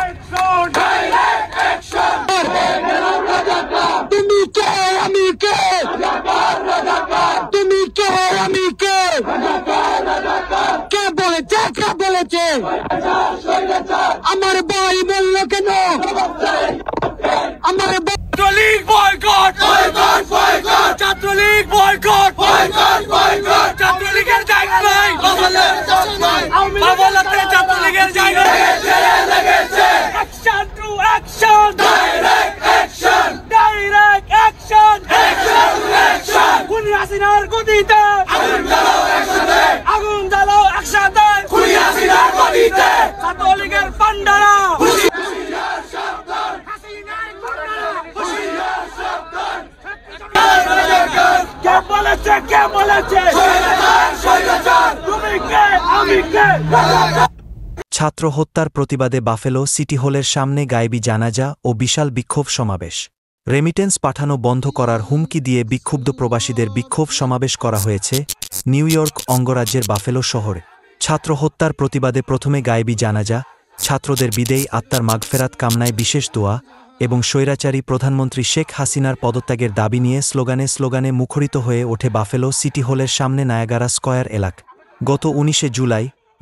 তুমি কে আমি কে, তুমি কে আমি কে, কে বলেছে কে বলেছে আমার ভাই বললো কেন, আমার ছাত্রলীগ বয়কট, ছাত্রলীগ বয়কট, ছাত্রলীগের জায়গা নাই, ছাত্রলীগের জায়গা নাই। Action to action, direct action, direct action, action to action. খুনি হাসিনার গদিতে আগুন জ্বালাও একসাথে, আগুন জ্বালাও একসাথে, খুনি হাসিনার গদিতে ছাত্রলীগের পান্ডারা হুঁশিয়ার সাবধান, হাসিনার পান্ডারা হুঁশিয়ার সাবধান। কে বলেছে কে বলেছে স্বৈরাচার স্বৈরাচার, তুমি কে আমি কে। ছাত্র হত্যার প্রতিবাদে বাফেলো সিটি হলের সামনে গায়েবী জানাজা ও বিশাল বিক্ষোভ সমাবেশ। রেমিটেন্স পাঠানো বন্ধ করার হুমকি দিয়ে বিক্ষুব্ধ প্রবাসীদের বিক্ষোভ সমাবেশ করা হয়েছে নিউ ইয়র্ক অঙ্গরাজ্যের বাফেলো শহরে। ছাত্র হত্যার প্রতিবাদে প্রথমে গায়েবী জানাজা, ছাত্রদের বিদেয়ী আত্মার মাগফেরাত কামনায় বিশেষ দোয়া এবং স্বৈরাচারী প্রধানমন্ত্রী শেখ হাসিনার পদত্যাগের দাবি নিয়ে স্লোগানে স্লোগানে মুখরিত হয়ে ওঠে বাফেলো সিটি হলের সামনে নায়াগারা স্কয়ার এলাকা। গত 19 জুলাই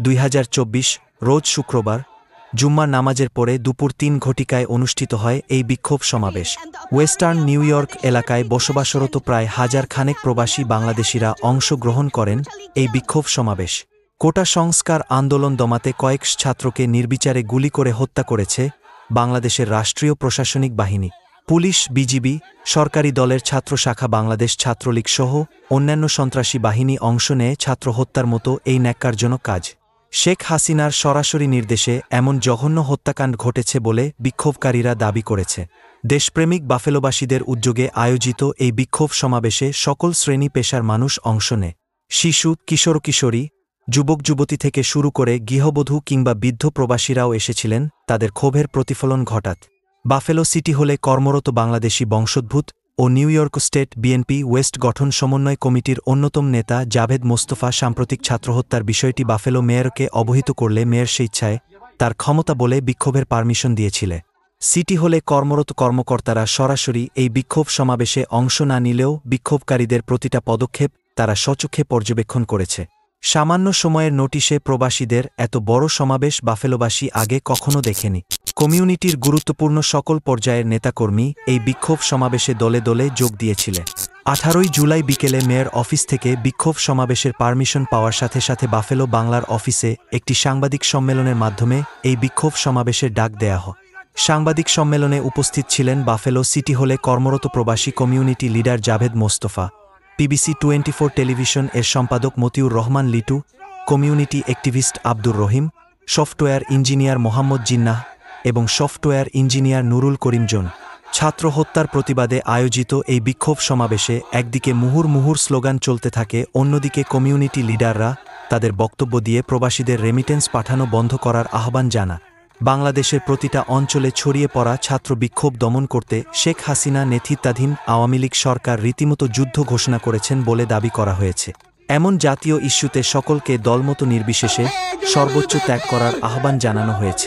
2024 রোজ শুক্রবার জুম্মার নামাজের পরে দুপুর 3 ঘটিকায় অনুষ্ঠিত হয় এই বিক্ষোভ সমাবেশ। ওয়েস্টার্ন নিউ ইয়র্ক এলাকায় বসবাসরত প্রায় হাজার খানেক প্রবাসী বাংলাদেশিরা অংশগ্রহণ করেন এই বিক্ষোভ সমাবেশ। কোটা সংস্কার আন্দোলন দমাতে কয়েক ছাত্রকে নির্বিচারে গুলি করে হত্যা করেছে বাংলাদেশের রাষ্ট্রীয় প্রশাসনিক বাহিনী। পুলিশ, বিজিবি, সরকারি দলের ছাত্র শাখা বাংলাদেশ ছাত্রলীগ সহ অন্যান্য সন্ত্রাসী বাহিনী অংশ নেয় ছাত্র হত্যার মতো এই ন্যাক্কারজনক কাজ। শেখ হাসিনার সরাসরি নির্দেশে এমন জঘন্য হত্যাকাণ্ড ঘটেছে বলে বিক্ষোভকারীরা দাবি করেছে। দেশপ্রেমিক বাফেলোবাসীদের উদ্যোগে আয়োজিত এই বিক্ষোভ সমাবেশে সকল শ্রেণী পেশার মানুষ অংশ নেয়। শিশু, কিশোর কিশোরী, যুবক যুবতী থেকে শুরু করে গৃহবধূ কিংবা বৃদ্ধ প্রবাসীরাও এসেছিলেন তাদের ক্ষোভের প্রতিফলন ঘটাতে। বাফেলো সিটি হলে কর্মরত বাংলাদেশি বংশোদ্ভূত ও New York State BNP west গঠন সমন্বয় কমিটির অন্যতম নেতা জাভেদ মোস্তফা সাম্প্রতিক ছাত্রহত্যার বিষয়টি বাফেলো মেয়রকে অবহিত করলে মেয়র স্বেচ্ছায় তার ক্ষমতা বলে বিক্ষোভের পারমিশন দিয়েছিলেন। সিটি হলে কর্মরত কর্মকর্তারা সরাসরি এই বিক্ষোভ সমাবেশে অংশ না নিলেও বিক্ষোভকারীদের প্রতিটা পদক্ষেপ তারা সচক্ষে পর্যবেক্ষণ করেছে। সামান্য সময়ের নোটিশে প্রবাসীদের এত বড় সমাবেশ বাফেলোবাসী আগে কখনো দেখেনি। কমিউনিটির গুরুত্বপূর্ণ সকল পর্যায়ের নেতাকর্মী এই বিক্ষোভ সমাবেশে দলে দলে যোগ দিয়েছিলেন। 18 জুলাই বিকেলে মেয়র অফিস থেকে বিক্ষোভ সমাবেশের পারমিশন পাওয়ার সাথে সাথে বাফেলো বাংলার অফিসে একটি সাংবাদিক সম্মেলনের মাধ্যমে এই বিক্ষোভ সমাবেশের ডাক দেয়া হয়। সাংবাদিক সম্মেলনে উপস্থিত ছিলেন বাফেলো সিটি হলে কর্মরত প্রবাসী community leader Javed Mostafa, PBC 24 television এর সম্পাদক Motiur Rahman Litu, community activist Abdur Rahim, software engineer Mohammad Jinnah এবং software engineer Nurul Karim John. ছাত্র হত্যার প্রতিবাদে আয়োজিত এই বিক্ষোভ সমাবেশে একদিকে মুহুর্মুহুর স্লোগান চলতে থাকে, অন্যদিকে কমিউনিটি লিডাররা তাদের বক্তব্য দিয়ে প্রবাসীদের রেমিটেন্স পাঠানো বন্ধ করার আহ্বান জানা। বাংলাদেশের প্রতিটা অঞ্চলে ছড়িয়ে পড়া ছাত্র বিক্ষোভ দমন করতে শেখ হাসিনা নেতৃত্বাধীন আওয়ামী লীগ সরকার রীতিমতো যুদ্ধ ঘোষণা করেছেন বলে দাবি করা হয়েছে। এমন জাতীয় ইস্যুতে সকলকে দলমত নির্বিশেষে সর্বোচ্চ ত্যাগ করার আহ্বান জানানো হয়েছে।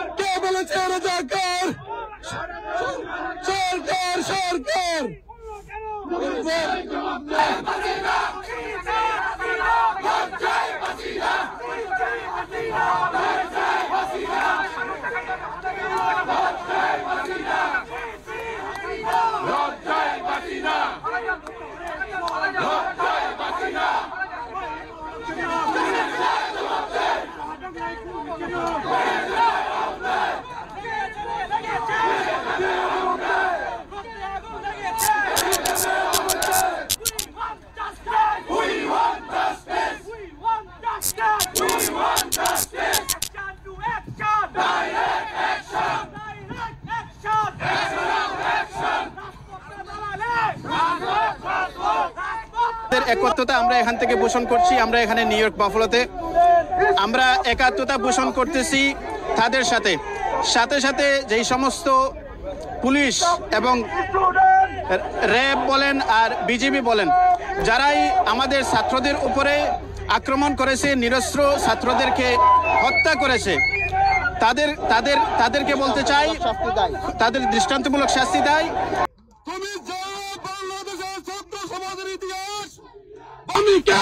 একত্রতা আমরা এখান থেকে পোষণ করছি। আমরা এখানে নিউ ইয়র্ক বাফেলোতে আমরা একাত্মতা পোষণ করতেছি তাদের সাথে সাথে সাথে যেই সমস্ত পুলিশ এবং র্যাব বলেন আর বিজিবি বলেন যারাই আমাদের ছাত্রদের উপরে আক্রমণ করেছে, নিরস্ত্র ছাত্রদেরকে হত্যা করেছে, তাদেরকে বলতে চাই তাদের দৃষ্টান্তমূলক শাস্তি দেয়। তুমি যে বাংলাদেশের ছাত্র সমাজের ইতিহাস আমি কে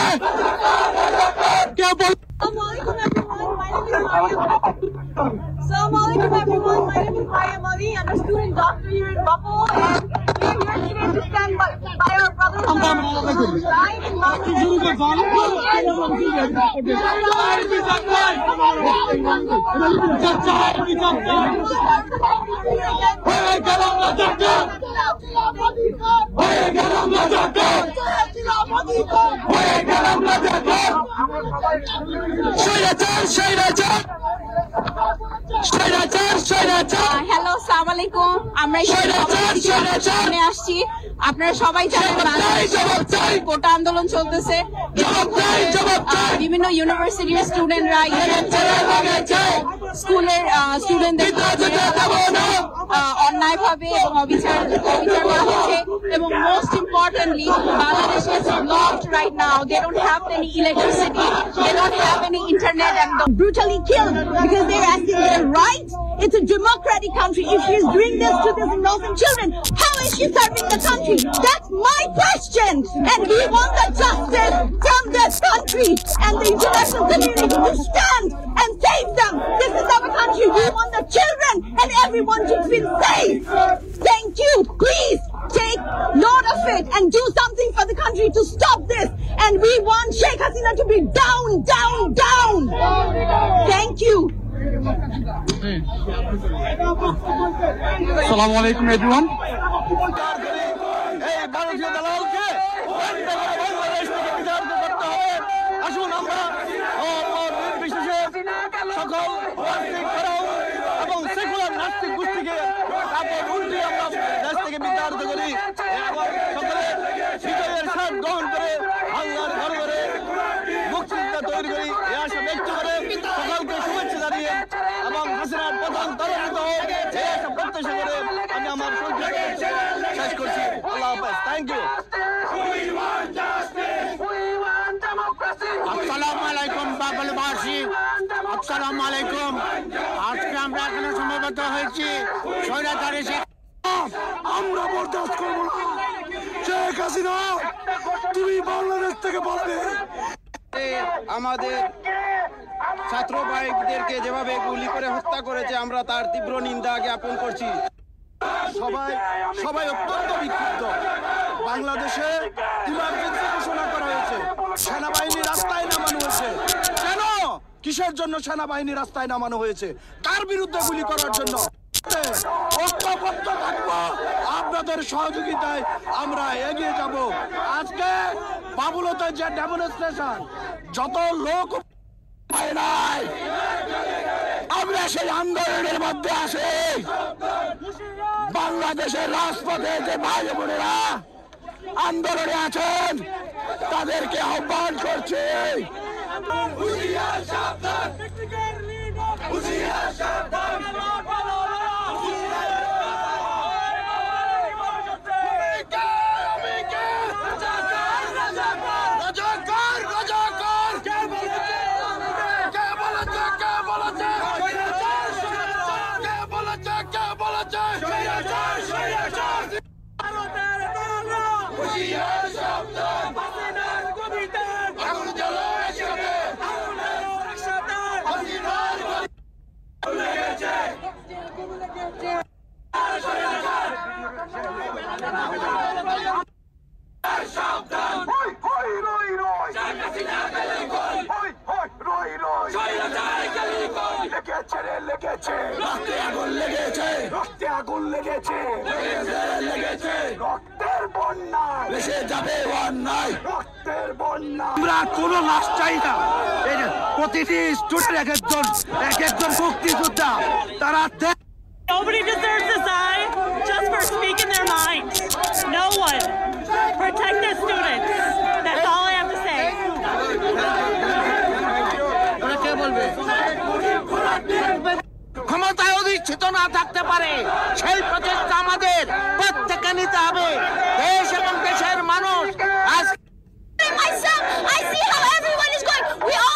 বল Assalamualaikum everyone. My name is Maya Mali. I'm a student doctor here in Buffalo, and we're here today to stand by our brothers and sisters who died in hello, আসসালামু আলাইকুম। আমরা এখানে আসছি, আপনারা সবাই জানেন কোটা আন্দোলন চলতেছে, বিভিন্ন ইউনিভার্সিটির স্টুডেন্টরা স্কুলের স্টুডেন্টদের অন্যায়ভাবে এবং অবিচার করা হচ্ছে, এবং most importantly Bangladesh is locked right now. They don't have any electricity, they don't have any internet, and they're brutally killed because they're asking their rights. It's a democratic country. If she's doing this to these innocent children, how is she serving the country? That's my question. And we want the justice from this country and the international community to stand and save them. This is our country. We want the children and everyone to feel safe. Thank you. Please take note of it and do something for the country to stop this. And we want Sheikh Hasina to be down, down, down. Thank you. আসসালামু আলাইকুম everyone. এই ভারতীয় দালালকে বাংলাদেশ থেকে বিতাড়িত করতে হবে। আসুন আমরা নির্বিশেষে সকল নাস্তিক এবং সেকুলার নাস্তিক গোষ্ঠীকে কাপড় উল্টে আমরা দেশ থেকে বিতাড়িত করি এবং সকলে বিজয়ের স্বাদ গ্রহণ করে বাংলার ঘরে ঘরে মুক্তিযোদ্ধা তৈরি করি এ আশা ব্যক্ত করে সকলকে শুভেচ্ছা জানিয়ে এবং হাসিনার প্রধান তরফিত হোক এই আশা প্রত্যাশা করে আমি আমার শেষ করছি। আল্লাহ হাফেজ। Thank you. আসসালামু আলাইকুম বাঙালিবাসী, আসসালামু আলাইকুম। আজকে আমরা এখানে সমবেত হয়েছি স্বৈরাচারী আমরা বরদাস্ত করব না। শেখ হাসিনা তুমি বাংলাদেশ থেকে বলবে। আমাদের ছাত্র ভাইদেরকে যেভাবে গুলি করে হত্যা করেছে আমরা তার তীব্র নিন্দা জ্ঞাপন করছি। সবাই অত্যন্ত বিক্ষুব্ধ। বাংলাদেশে ইমার্জেন্সি ঘোষণা করা হয়েছে, সেনাবাহিনী রাস্তায় নামানো হয়েছে। কেন? কিসের জন্য সেনাবাহিনী রাস্তায় নামানো হয়েছে? কার বিরুদ্ধে গুলি করার জন্য? ঐক্যবদ্ধ থাকবো, আপনাদের সহযোগিতায় আমরা এগিয়ে যাব। আজকে বাবুলতে যে ডেমনস্ট্রেশন, যত লোক নাই, আমরা সেই আন্দোলনের মধ্যে আসি। বাংলাদেশের রাজপথে যে ভাই বোনেরা আন্দোলনে আছেন তাদেরকে আহ্বান করছি, রক্তে আগুন লেগেছে, রক্তের বন্যা ভেসে যাবে অন্যায়, রক্তের বন্যা। আমরা কোনো লাশ চাই না। প্রতিটি স্টুডেন্ট এক একজন মুক্তিযোদ্ধা, তারা Nobody deserves to die just for speaking their mind. No one. Protect the students. That's all I have to say. ক্ষমতায় অধিষ্ঠিত না থাকতে পারে সেই প্রচেষ্টা আমাদের প্রত্যেকে নিতে হবে। দেশ এবং দেশের মানুষ Myself, I see how everyone is going. We all